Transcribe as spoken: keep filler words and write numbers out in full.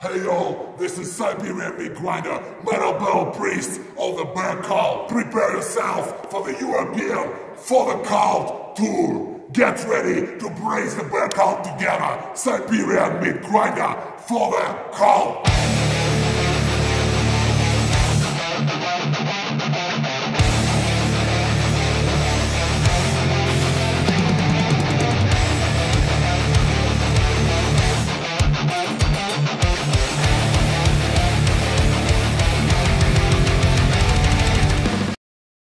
Hey yo, this is Siberian meat grinder, metal bell priest of the bear cult. Prepare yourself for the European, for the cult tour. Get ready to praise the bear cult together. Siberian meat grinder for the cult.